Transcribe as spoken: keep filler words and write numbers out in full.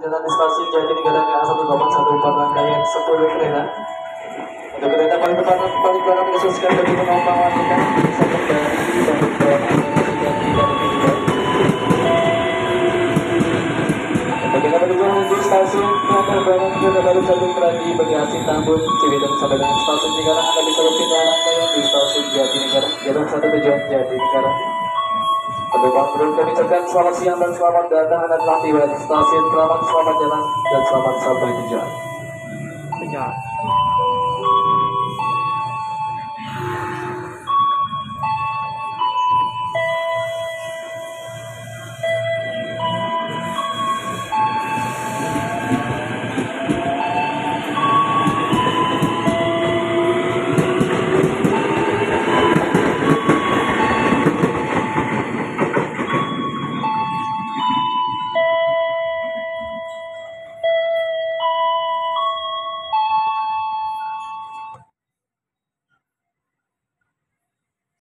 perjalanan di stasiun Jatinegara ke A satu delapan satu empat rangkaian sepuluh kereta. Untuk kereta paling tepat paling belakang dikhususkan bagi penumpang wanita bisa kembali dan bergerak dan tidak bergerak. Bagi anda berdua menuju stasiun Kereta Bandung Kereta Baru satu Tradi Bagasi Tambun Cibitung sampai dengan stasiun Cikarang, Anda bisa berpindah rangkaian di stasiun Jatinegara Jalan satu tujuan Jatinegara. Penumpang turun kami ucapkan selamat siang dan selamat datang. Anda telah tiba di stasiun Keramat. Selamat jalan dan selamat sampai tujuan. Tujuan.